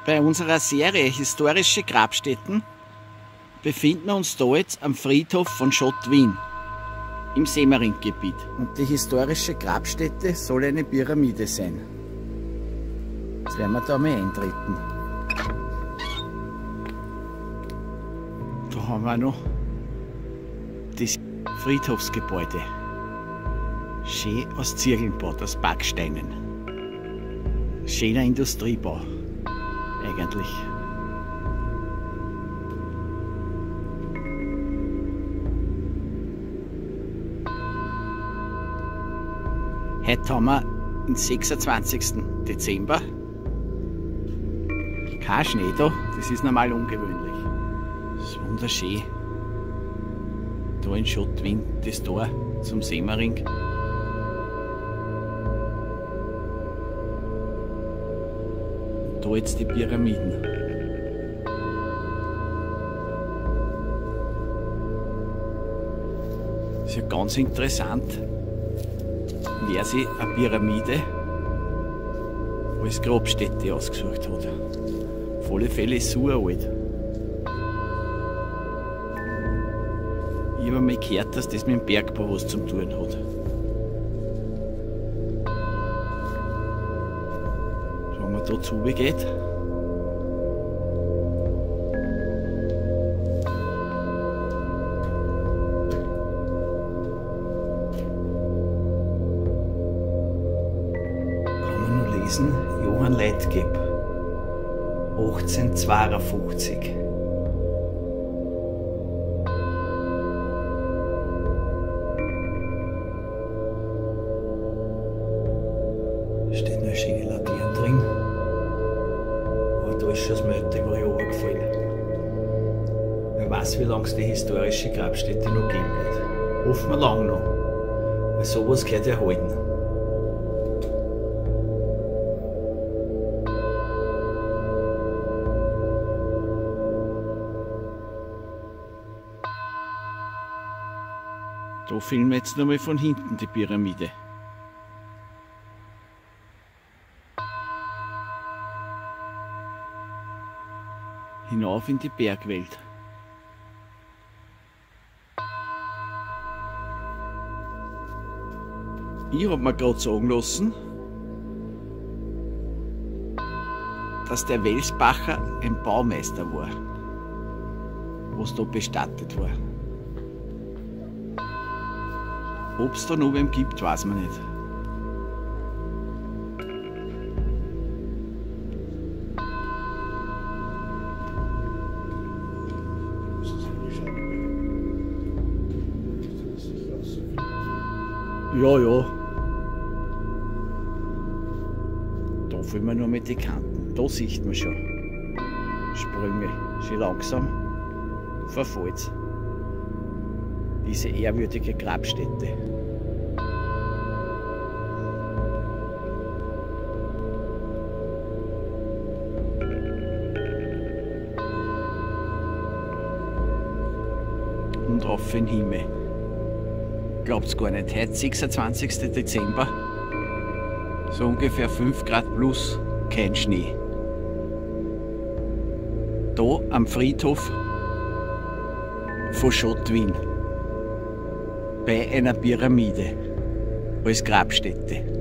Bei unserer Serie Historische Grabstätten befinden wir uns da jetzt am Friedhof von Schott-Wien im Semmering-Gebiet. Und die historische Grabstätte soll eine Pyramide sein. Jetzt werden wir da mal eintreten. Da haben wir noch das Friedhofsgebäude. Schön aus Ziegeln gebaut, aus Backsteinen. Schöner Industriebau, eigentlich. Heute haben wir den 26. Dezember. Kein Schnee da, das ist normal ungewöhnlich. Das ist wunderschön. Da in Schott-Wien, das Tor zum Semmering. Da jetzt die Pyramiden. Das ist ja ganz interessant, wer sich eine Pyramide als Grabstätte ausgesucht hat. Auf alle Fälle ist es uralt. Ich habe mal gehört, dass das mit dem Bergbau was zu tun hat. Wenn man da zugeht, Johann Leitgeb, 1852. Da steht noch eine schöne Laterne drin, aber da ist schon das Mörtelgleich runtergefallen. Wer weiß, wie lange es die historische Grabstätte noch geben wird. Hoffen wir lang noch, weil sowas gehört erhalten. Da filmen wir jetzt nochmal von hinten die Pyramide. Hinauf in die Bergwelt. Ich habe mir gerade sagen lassen, dass der Welsbacher ein Baumeister war, was da bestattet war. Ob es da noch wem gibt, weiß man nicht. Ja, ja. Da füllen wir nur mit den Kanten. Da sieht man schon Sprünge. Schön langsam verfällt diese ehrwürdige Grabstätte. Und auf den Himmel. Glaubt's gar nicht, heute 26. Dezember, so ungefähr 5 Grad plus, kein Schnee. Da am Friedhof von Schott-Wien, bei einer Pyramide als Grabstätte.